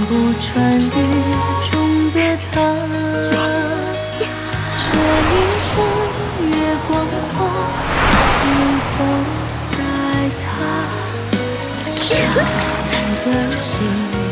不穿雨中的他，这一生月光花，能否带他？少女的心。